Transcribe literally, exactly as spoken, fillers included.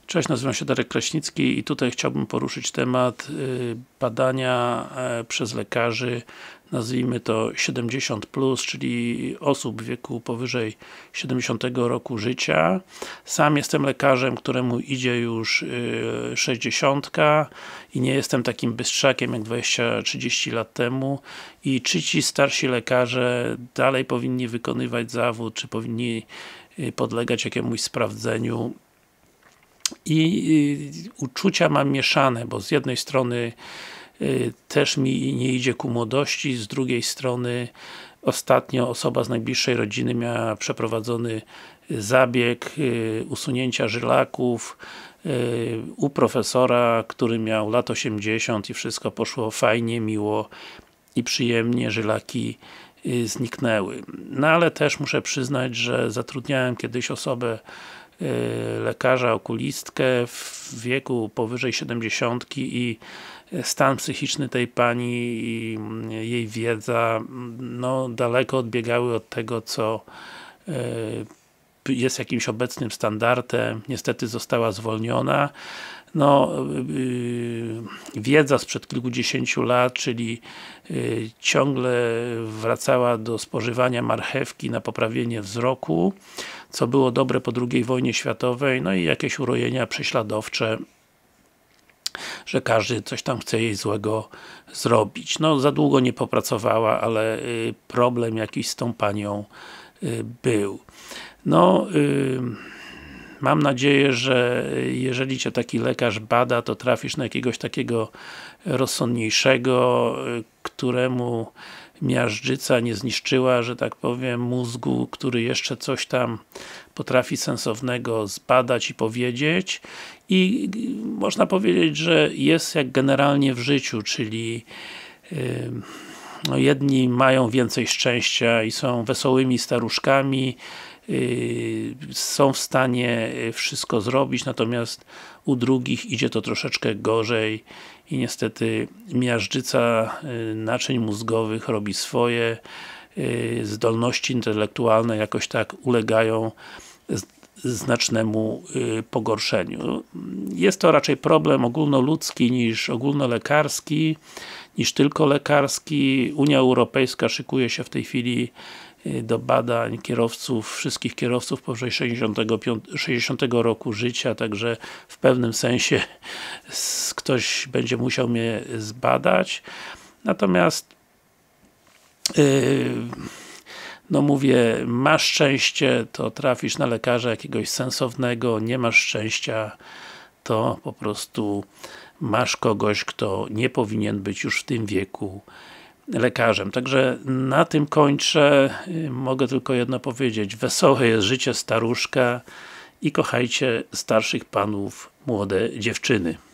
Cześć, nazywam się Darek Kraśnicki i tutaj chciałbym poruszyć temat badania przez lekarzy, nazwijmy to siedemdziesiąt plus, czyli osób w wieku powyżej siedemdziesiątego roku życia. Sam jestem lekarzem, któremu idzie już sześćdziesiątka i nie jestem takim bystrzakiem jak dwadzieścia trzydzieści lat temu. I czy ci starsi lekarze dalej powinni wykonywać zawód, czy powinni podlegać jakiemuś sprawdzeniu? I uczucia mam mieszane, bo z jednej strony y, też mi nie idzie ku młodości, z drugiej strony ostatnio osoba z najbliższej rodziny miała przeprowadzony zabieg y, usunięcia żylaków y, u profesora, który miał lat osiemdziesiąt i wszystko poszło fajnie, miło i przyjemnie, żylaki y, zniknęły. No ale też muszę przyznać, że zatrudniałem kiedyś osobę lekarza, okulistkę w wieku powyżej siedemdziesiątki i stan psychiczny tej pani i jej wiedza no daleko odbiegały od tego, co jest jakimś obecnym standardem. Niestety została zwolniona. No, yy, wiedza sprzed kilkudziesięciu lat, czyli yy, ciągle wracała do spożywania marchewki na poprawienie wzroku, co było dobre po drugiej wojnie światowej, no i jakieś urojenia prześladowcze, że każdy coś tam chce jej złego zrobić. No, za długo nie popracowała, ale yy, problem jakiś z tą panią yy, był. No, yy, Mam nadzieję, że jeżeli Cię taki lekarz bada, to trafisz na jakiegoś takiego rozsądniejszego, któremu miażdżyca nie zniszczyła, że tak powiem, mózgu, który jeszcze coś tam potrafi sensownego zbadać i powiedzieć. I można powiedzieć, że jest jak generalnie w życiu, czyli yy, no jedni mają więcej szczęścia i są wesołymi staruszkami, Yy, są w stanie wszystko zrobić, natomiast u drugich idzie to troszeczkę gorzej i niestety miażdżyca yy, naczyń mózgowych robi swoje, yy, zdolności intelektualne jakoś tak ulegają z, znacznemu yy, pogorszeniu. Jest to raczej problem ogólnoludzki niż ogólnolekarski, niż tylko lekarski. Unia Europejska szykuje się w tej chwili do badań kierowców, wszystkich kierowców powyżej sześćdziesiątego roku życia, także w pewnym sensie ktoś będzie musiał mnie zbadać. Natomiast yy, no mówię, masz szczęście, to trafisz na lekarza jakiegoś sensownego, nie masz szczęścia, to po prostu masz kogoś, kto nie powinien być już w tym wieku lekarzem. Także na tym kończę. Mogę tylko jedno powiedzieć. Wesołe jest życie staruszka i kochajcie starszych panów, młode dziewczyny.